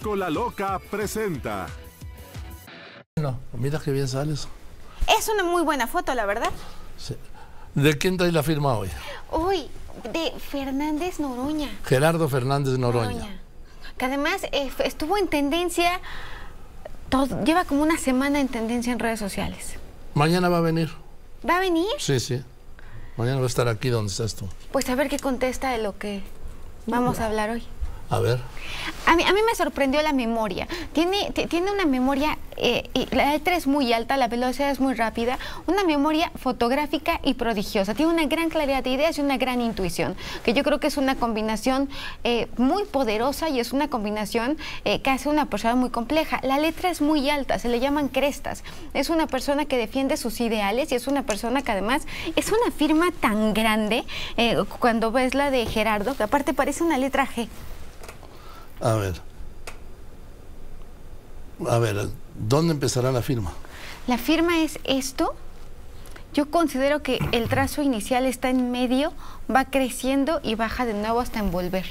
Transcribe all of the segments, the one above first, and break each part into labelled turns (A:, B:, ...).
A: Paco la Loca presenta.
B: No, mira qué bien sales.
C: Es una muy buena foto, la verdad.
B: Sí. ¿De quién trae la firma hoy?
C: Uy, de Fernández Noroña.
B: Gerardo Fernández Noroña.
C: Que además estuvo en tendencia, lleva como una semana en tendencia en redes sociales.
B: Mañana va a venir.
C: ¿Va a venir?
B: Sí, sí. Mañana va a estar aquí donde estás tú.
C: Pues a ver qué contesta de lo que vamos a hablar hoy.
B: A ver.
C: A mí me sorprendió la memoria. Tiene una memoria, la letra es muy alta, la velocidad es muy rápida, una memoria fotográfica y prodigiosa. Tiene una gran claridad de ideas y una gran intuición, que yo creo que es una combinación muy poderosa y es una combinación que hace una persona muy compleja. La letra es muy alta, se le llaman crestas. Es una persona que defiende sus ideales y es una persona que además es una firma tan grande, cuando ves la de Gerardo, que aparte parece una letra G.
B: A ver, ¿dónde empezará la firma?
C: La firma es esto. Yo considero que el trazo inicial está en medio, va creciendo y baja de nuevo hasta envolver.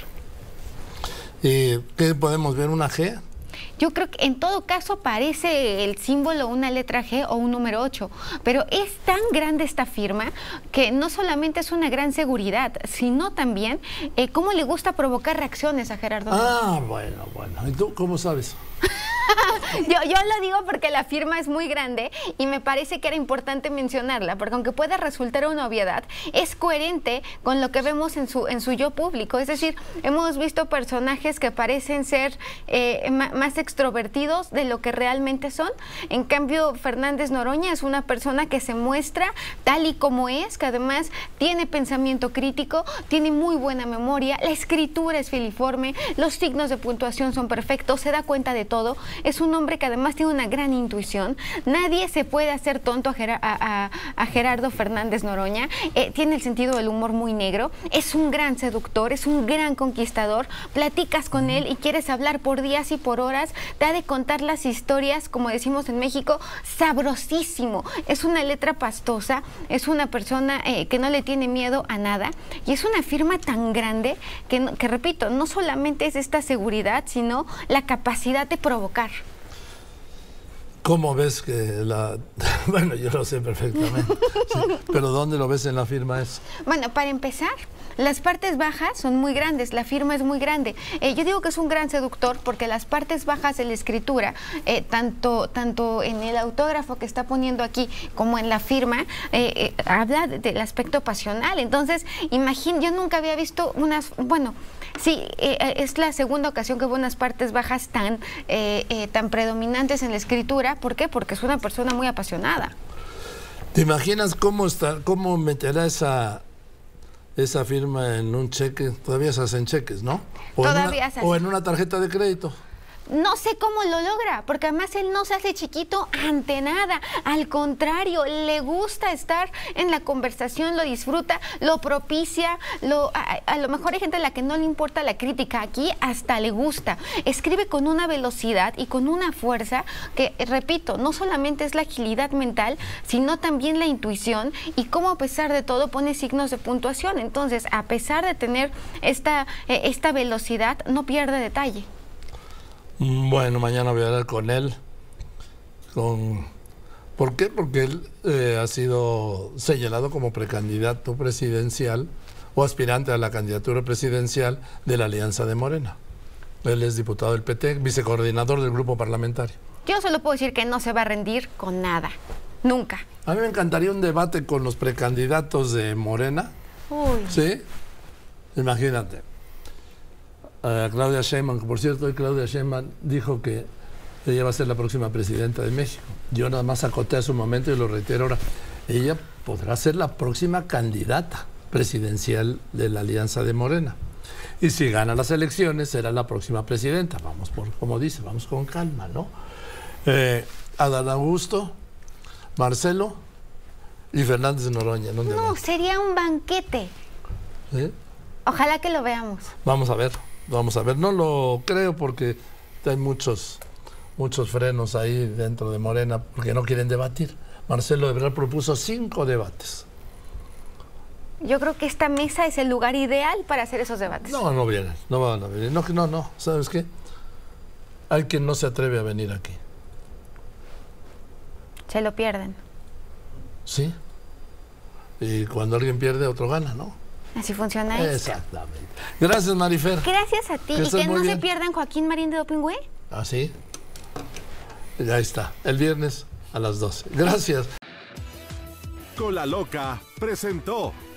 B: ¿Qué podemos ver? ¿Una G?
C: Yo creo que en todo caso parece el símbolo una letra G o un número 8, pero es tan grande esta firma que no solamente es una gran seguridad, sino también cómo le gusta provocar reacciones a Gerardo.
B: Ah, bueno. ¿Y tú cómo sabes?
C: Yo lo digo porque la firma es muy grande y me parece que era importante mencionarla, porque aunque pueda resultar una obviedad, es coherente con lo que vemos en su yo público. Es decir, hemos visto personajes que parecen ser más extrovertidos de lo que realmente son. En cambio, Fernández Noroña es una persona que se muestra tal y como es, que además tiene pensamiento crítico, tiene muy buena memoria, la escritura es filiforme, los signos de puntuación son perfectos, se da cuenta de todo. Es un hombre que además tiene una gran intuición. Nadie se puede hacer tonto a Gerardo Fernández Noroña. Tiene el sentido del humor muy negro. Es un gran seductor, es un gran conquistador. Platicas con él y quieres hablar por días y por horas. Te ha de contar las historias, como decimos en México, sabrosísimo. Es una letra pastosa, es una persona que no le tiene miedo a nada. Y es una firma tan grande que repito, no solamente es esta seguridad, sino la capacidad de provocar.
B: ¿Cómo ves que la...? Bueno, yo lo sé perfectamente, sí, pero ¿dónde lo ves en la firma eso?
C: Bueno, para empezar, las partes bajas son muy grandes, la firma es muy grande. Yo digo que es un gran seductor porque las partes bajas de la escritura, tanto en el autógrafo que está poniendo aquí como en la firma, habla del aspecto pasional. Entonces, yo nunca había visto unas... Bueno, sí, es la segunda ocasión que veo unas partes bajas tan predominantes en la escritura. ¿Por qué? Porque es una persona muy apasionada.
B: ¿Te imaginas cómo meterá esa firma en un cheque? Todavía se hacen cheques, ¿no? O en una tarjeta de crédito.
C: No sé cómo lo logra, porque además él no se hace chiquito ante nada. Al contrario, le gusta estar en la conversación, lo disfruta, lo propicia. A lo mejor hay gente a la que no le importa la crítica. Aquí hasta le gusta. Escribe con una velocidad y con una fuerza que, repito, no solamente es la agilidad mental, sino también la intuición y cómo a pesar de todo pone signos de puntuación. Entonces, a pesar de tener esta velocidad, no pierde detalle.
B: Bueno, mañana voy a hablar con él. ¿Por qué? Porque él ha sido señalado como precandidato presidencial o aspirante a la candidatura presidencial de la Alianza de Morena. Él es diputado del PT, vicecoordinador del grupo parlamentario.
C: Yo solo puedo decir que no se va a rendir con nada. Nunca.
B: A mí me encantaría un debate con los precandidatos de Morena.
C: Uy.
B: ¿Sí? Imagínate. Claudia Sheinbaum, que por cierto hoy Claudia Sheinbaum dijo que ella va a ser la próxima presidenta de México. Yo nada más acoté a su momento y lo reitero ahora. Ella podrá ser la próxima candidata presidencial de la Alianza de Morena. Y si gana las elecciones, será la próxima presidenta. Vamos como dice, vamos con calma, ¿no? Adán Augusto, Marcelo y Fernández Noroña.
C: No, sería un banquete.
B: ¿Sí?
C: Ojalá que lo veamos.
B: Vamos a ver. No lo creo porque hay muchos frenos ahí dentro de Morena porque no quieren debatir. Marcelo Ebrard propuso 5 debates.
C: Yo creo que esta mesa es el lugar ideal para hacer esos debates.
B: No vienen, no van a venir. No, ¿sabes qué? hay quien no se atreve a venir aquí.
C: Se lo pierden.
B: Sí. Y cuando alguien pierde, otro gana, ¿no?
C: Así funciona esto.
B: Exactamente. Gracias, Marifer.
C: Gracias a ti.
B: Que
C: Y
B: estés
C: que
B: muy
C: no
B: bien.
C: se pierdan Joaquín Marín de Dopingüe.
B: ¿Ah, sí? Ya está. El viernes a las 12. Gracias.
A: Con la Loca presentó